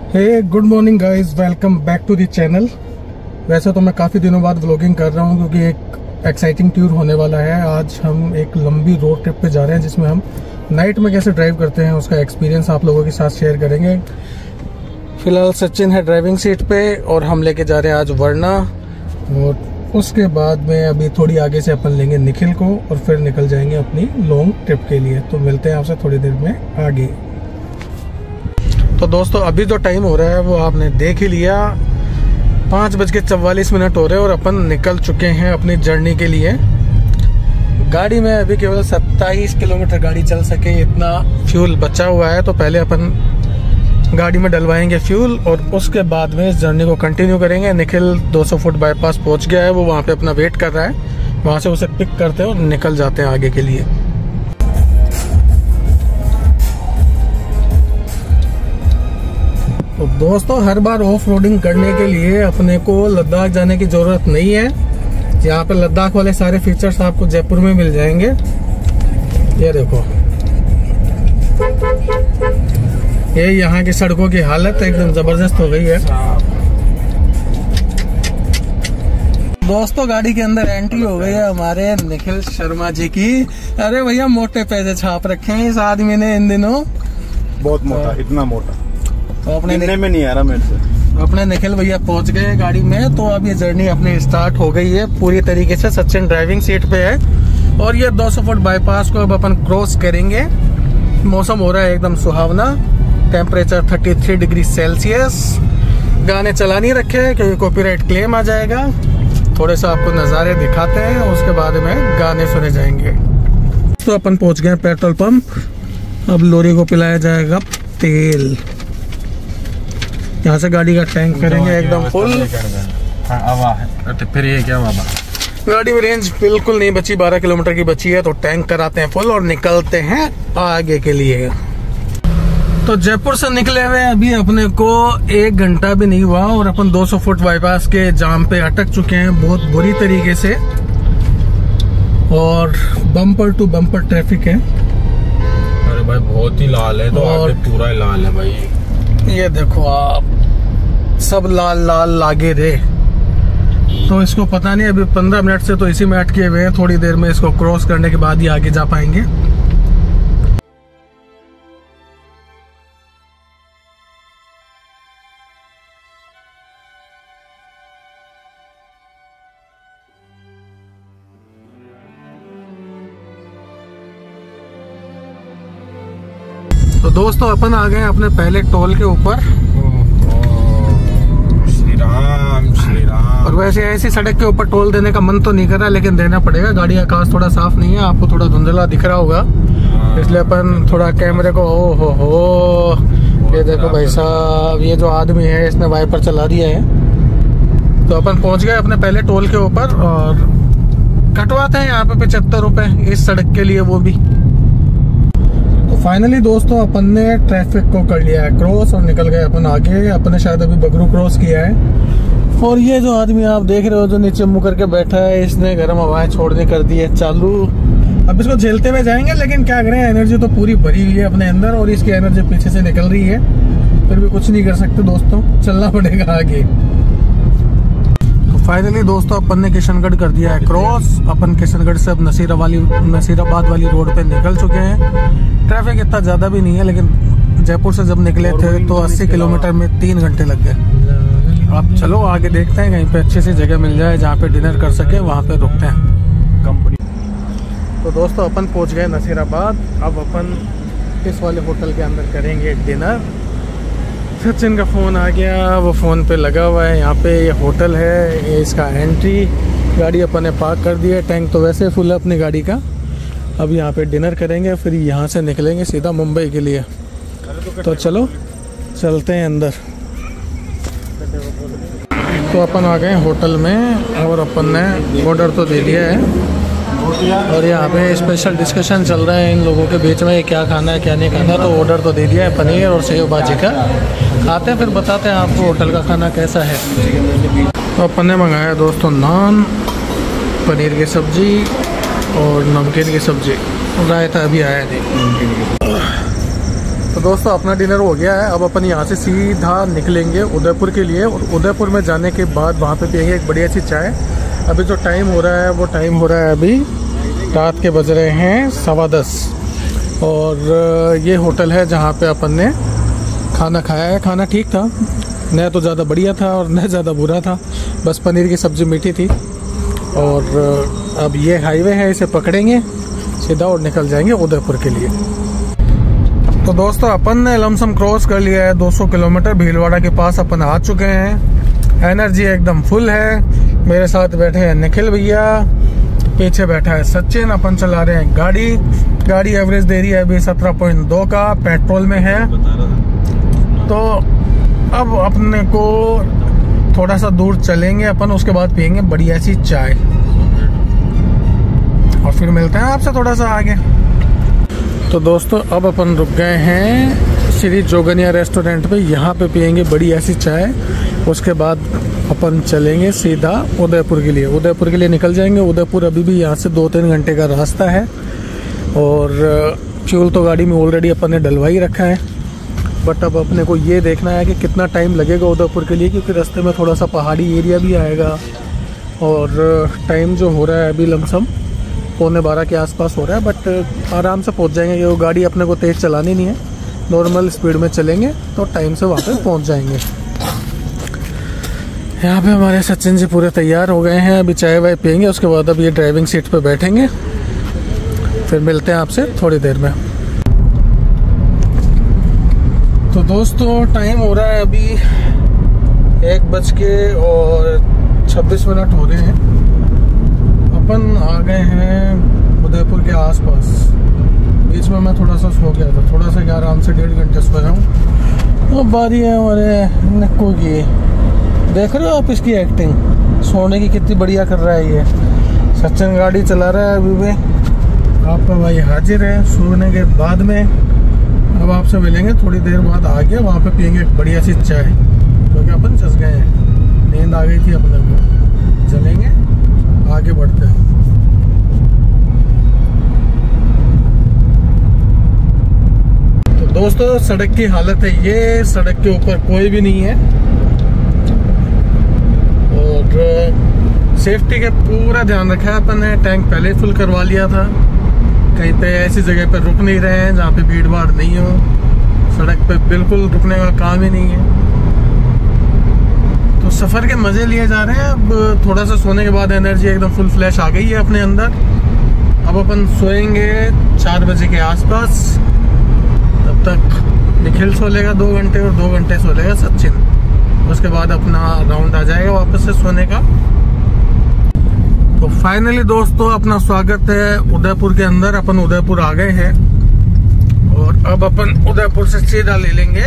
Hey good morning guys, welcome back to the channel. वैसे तो मैं काफ़ी दिनों बाद व्लॉगिंग कर रहा हूँ क्योंकि एक एक्साइटिंग टूर होने वाला है। आज हम एक लंबी रोड ट्रिप पे जा रहे हैं जिसमें हम नाइट में कैसे ड्राइव करते हैं उसका एक्सपीरियंस आप लोगों के साथ शेयर करेंगे। फिलहाल सचिन है ड्राइविंग सीट पे और हम लेके जा रहे हैं आज वरना, और उसके बाद में अभी थोड़ी आगे से अपन लेंगे निखिल को और फिर निकल जाएंगे अपनी लॉन्ग ट्रिप के लिए। तो मिलते हैं आपसे थोड़ी देर में आगे। तो दोस्तों अभी जो टाइम हो रहा है वो आपने देख ही लिया, 5:44 हो रहे हैं और अपन निकल चुके हैं अपनी जर्नी के लिए। गाड़ी में अभी केवल 27 किलोमीटर गाड़ी चल सके इतना फ्यूल बचा हुआ है, तो पहले अपन गाड़ी में डलवाएंगे फ्यूल और उसके बाद में इस जर्नी को कंटिन्यू करेंगे। निखिल 200 फुट बाईपास पहुंच गया है, वो वहाँ पे अपना वेट कर रहा है, वहाँ से उसे पिक करते हैं और निकल जाते हैं आगे के लिए। तो दोस्तों हर बार ऑफ रोडिंग करने के लिए अपने को लद्दाख जाने की जरूरत नहीं है। यहाँ पे लद्दाख वाले सारे फीचर्स आपको जयपुर में मिल जाएंगे। ये देखो, ये यहाँ की सड़कों की हालत एकदम जबरदस्त हो गई है। दोस्तों गाड़ी के अंदर एंट्री हो गई है हमारे निखिल शर्मा जी की। अरे भैया मोटे पैसे छाप रखे हैं इस आदमी ने इन दिनों, बहुत मोटा, इतना मोटा तो अपने में नहीं आ रहा मेरे से। अपने निखिल भैया पहुंच गए गाड़ी में। तो अब ये जर्नी अपनी स्टार्ट हो गई है पूरी तरीके से। सचिन ड्राइविंग सीट पे है और ये 200 फुट बाईपास को अब अपन क्रॉस करेंगे। मौसम हो रहा है एकदम सुहावना, टेम्परेचर 33 डिग्री सेल्सियस। गाने चला नहीं रखे क्योंकि कॉपीराइट क्लेम आ जाएगा। थोड़े से आपको नज़ारे दिखाते हैं, उसके बाद में गाने सुने जाएंगे। तो अपन पहुंच गए पेट्रोल पंप। अब लोरी को पिलाया जाएगा तेल। यहाँ से गाड़ी का टैंक करेंगे एकदम फुल। फिर ये क्या बाबा, गाड़ी में रेंज बिल्कुल नहीं बची, 12 किलोमीटर की बची है, तो टैंक कराते हैं फुल और निकलते हैं आगे के लिए। तो जयपुर से निकले हुए अभी अपने को 1 घंटा भी नहीं हुआ और अपन 200 फुट बाईपास के जाम पे अटक चुके हैं बहुत बुरी तरीके से, और बम्पर टू बम्पर ट्रैफिक है। अरे भाई बहुत ही लाल है, तो आगे पूरा ही लाल है भाई। ये देखो आप, सब लाल लाल लागे रे। तो इसको पता नहीं, अभी 15 मिनट से तो इसी में अटके हुए हैं। थोड़ी देर में इसको क्रॉस करने के बाद ही आगे जा पाएंगे। तो दोस्तों अपन आ गए अपने पहले टोल के ऊपर। श्री राम श्री राम। और वैसे ऐसी सड़क के ऊपर टोल देने का मन तो नहीं कर रहा, लेकिन देना पड़ेगा। गाड़ी का आकाश थोड़ा साफ नहीं है, आपको थोड़ा धुंधला दिख रहा होगा, इसलिए अपन थोड़ा कैमरे को हो। ये देखो भाई साहब, ये जो आदमी है इसने वाइपर चला दिया है। तो अपन पहुंच गए अपने पहले टोल के ऊपर और कटवाते हैं यहाँ पे 75 रुपए इस सड़क के लिए, वो भी। फाइनली दोस्तों अपन ने ट्रैफिक को कर लिया है क्रॉस और निकल गए अपन आगे। अपने शायद अभी बगरू क्रॉस किया है। और ये जो आदमी आप देख रहे हो जो नीचे मुंह करके बैठा है, इसने गर्म हवाएं छोड़ने कर दी है चालू। अब इसको झेलते हुए जाएंगे, लेकिन क्या करें, एनर्जी तो पूरी भरी हुई है अपने अंदर और इसकी एनर्जी पीछे से निकल रही है। फिर भी कुछ नहीं कर सकते दोस्तों, चलना पड़ेगा आगे। फाइनली दोस्तों अपन ने किशनगढ़ कर दिया है क्रॉस। अपन किशनगढ़ से अब नसीराबाद वाली रोड पे निकल चुके हैं। ट्रैफिक इतना ज़्यादा भी नहीं है, लेकिन जयपुर से जब निकले थे तो 80 किलोमीटर में 3 घंटे लग गए। अब चलो आगे देखते हैं, कहीं पे अच्छी सी जगह मिल जाए जहाँ पे डिनर कर सके, वहाँ पे रुकते हैं। तो दोस्तों अपन पहुँच गए नसीराबाद। अब अपन इस वाले होटल के अंदर करेंगे डिनर। सचिन का फ़ोन आ गया, वो फ़ोन पे लगा हुआ है। यहाँ पे ये होटल है, ये इसका एंट्री। गाड़ी अपन ने पार्क कर दी है, टैंक तो वैसे फुल है अपनी गाड़ी का। अब यहाँ पे डिनर करेंगे, फिर यहाँ से निकलेंगे सीधा मुंबई के लिए। तो चलो चलते हैं अंदर। तो अपन आ गए होटल में और अपन ने ऑर्डर तो दे दिया है और यहाँ पे स्पेशल डिस्कशन चल रहा है इन लोगों के बीच में, क्या खाना है क्या नहीं खाना। तो ऑर्डर तो दे दिया है पनीर और सेव भाजी का। खाते हैं फिर बताते हैं आपको होटल का खाना कैसा है। तो अपन ने मंगाया दोस्तों नान, पनीर की सब्ज़ी और नमकीन की सब्ज़ी। रायता अभी आया नहीं। तो दोस्तों अपना डिनर हो गया है। अब अपन यहाँ से सीधा निकलेंगे उदयपुर के लिए, और उदयपुर में जाने के बाद वहाँ पे पियेंगे एक बढ़िया सी चाय। अभी जो टाइम हो रहा है वो टाइम हो रहा है अभी रात के बज रहे हैं 10:15, और ये होटल है जहाँ पे अपन ने खाना खाया है। खाना ठीक था, न तो ज़्यादा बढ़िया था और न ज़्यादा बुरा था, बस पनीर की सब्ज़ी मीठी थी। और अब ये हाईवे है, इसे पकड़ेंगे सीधा और निकल जाएंगे उदयपुर के लिए। तो दोस्तों अपन ने लमसम क्रॉस कर लिया है 200 किलोमीटर। भीलवाड़ा के पास अपन आ चुके हैं। एनर्जी एकदम फुल है। मेरे साथ बैठे हैं निखिल भैया, पीछे बैठा है सचिन। अपन चला रहे हैं गाड़ी एवरेज दे रही है अभी 17.2 का, पेट्रोल में है। तो अब अपने को थोड़ा सा दूर चलेंगे अपन, उसके बाद पियेंगे बढ़िया सी चाय और फिर मिलते हैं आपसे थोड़ा सा आगे। तो दोस्तों अब अपन रुक गए हैं श्री जोगनिया रेस्टोरेंट पे, यहाँ पे पियेंगे बढ़िया सी चाय। उसके बाद अपन चलेंगे सीधा उदयपुर के लिए। उदयपुर के लिए निकल जाएंगे। उदयपुर अभी भी यहाँ से 2-3 घंटे का रास्ता है, और फ्यूल तो गाड़ी में ऑलरेडी अपन ने डलवा ही रखा है। बट अब अपने को ये देखना है कि कितना टाइम लगेगा उदयपुर के लिए, क्योंकि रास्ते में थोड़ा सा पहाड़ी एरिया भी आएगा। और टाइम जो हो रहा है अभी लमसम 11:15 के आसपास हो रहा है, बट आराम से पहुंच जाएंगे। ये गाड़ी अपने को तेज़ चलानी नहीं है, नॉर्मल स्पीड में चलेंगे तो टाइम से वहाँ पे पहुँच जाएंगे। यहाँ पे हमारे सचिन जी पूरे तैयार हो गए हैं। अभी चाय वाय पियेंगे, उसके बाद अब ये ड्राइविंग सीट पे बैठेंगे। फिर मिलते हैं आपसे थोड़ी देर में। तो दोस्तों टाइम हो रहा है अभी 1:26 हो रहे हैं। अपन आ गए हैं उदयपुर के आसपास। बीच में मैं थोड़ा सा सो गया था, थोड़ा सा आराम से 1.5 घंटे सोया हूँ। वो बारी है हमारे नक्कू की, देख रहे हो आप इसकी एक्टिंग, सोने की कितनी बढ़िया कर रहा है ये। सचिन गाड़ी चला रहा है अभी भी। आपका भाई हाजिर है सोने के बाद में। अब आपसे मिलेंगे थोड़ी देर बाद आगे, वहाँ पे पियेंगे एक बढ़िया सी चाय, क्योंकि अपन चस गए हैं, नींद आ गई थी अपने को। चलेंगे आगे बढ़ते हैं। तो दोस्तों सड़क की हालत है ये, सड़क के ऊपर कोई भी नहीं है, और सेफ्टी का पूरा ध्यान रखा है अपन ने। टैंक पहले फुल करवा लिया था। कहीं पे ऐसी जगह पर रुक नहीं रहे हैं जहाँ पे भीड़ भाड़ नहीं हो। सड़क पे बिल्कुल रुकने का काम ही नहीं है। तो सफ़र के मज़े लिए जा रहे हैं। अब थोड़ा सा सोने के बाद एनर्जी एकदम फुल फ्लैश आ गई है अपने अंदर। अब अपन सोएंगे 4 बजे के आसपास। तब तक निखिल सो लेगा 2 घंटे, और 2 घंटे सो लेगा सचिन। उसके बाद अपना राउंड आ जाएगा वापस से सोने का। तो फाइनली दोस्तों अपना स्वागत है उदयपुर के अंदर। अपन उदयपुर आ गए हैं, और अब अपन उदयपुर से सीधा ले लेंगे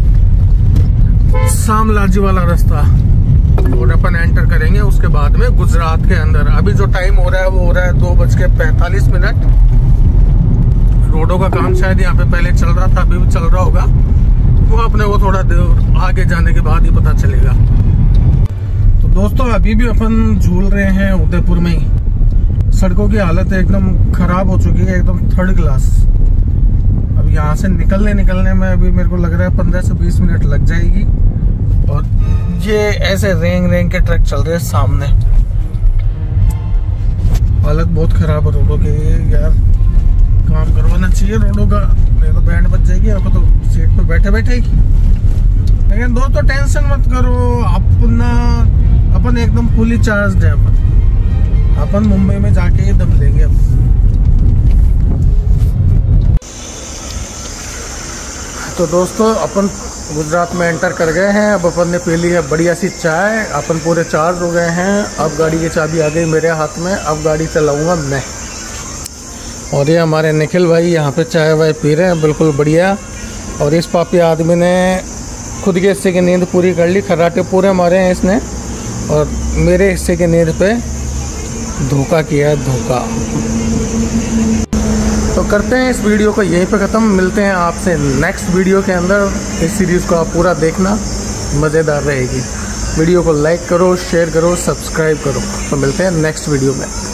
शामलाजी वाला रास्ता, और अपन एंटर करेंगे उसके बाद में गुजरात के अंदर। अभी जो टाइम हो रहा है वो हो रहा है 2:45। रोडों का काम शायद यहाँ पे पहले चल रहा था, अभी भी चल रहा होगा। वो अपने को थोड़ा देर आगे जाने के बाद ही पता चलेगा। तो दोस्तों अभी भी अपन झूल रहे हैं उदयपुर में ही। सड़कों की हालत एकदम खराब हो चुकी है, एकदम 3rd क्लास। अब यहाँ से निकलने में अभी मेरे को लग रहा है 15 से 20 मिनट लग जाएगी। और ये ऐसे रेंग के ट्रक चल रहे हैं सामने। हालत बहुत खराब है रोडों की यार, काम करवाना चाहिए रोडों का, नहीं तो बैंड बच जाएगी। आप तो सीट पे बैठे ही। लेकिन दोस्तों टेंशन मत करो, अपन एकदम फुली चार्ज है। अपन मुंबई में जाके ही दम लेंगे अब। तो दोस्तों अपन गुजरात में एंटर कर गए हैं। अब अपन ने पी ली है बढ़िया सी चाय। अपन पूरे चार्ज हो गए हैं। अब गाड़ी की चाबी आ गई मेरे हाथ में, अब गाड़ी चलाऊंगा मैं। और ये हमारे निखिल भाई यहाँ पे चाय वाय पी रहे हैं बिल्कुल बढ़िया। और इस पापी आदमी ने खुद के हिस्से की नींद पूरी कर ली, खर्राटे पूरे मारे हैं इसने, और मेरे हिस्से की नींद पे धोखा किया है, धोखा। तो करते हैं इस वीडियो को यहीं पे ख़त्म। मिलते हैं आपसे नेक्स्ट वीडियो के अंदर। इस सीरीज़ को आप पूरा देखना, मज़ेदार रहेगी। वीडियो को लाइक करो, शेयर करो, सब्सक्राइब करो। तो मिलते हैं नेक्स्ट वीडियो में।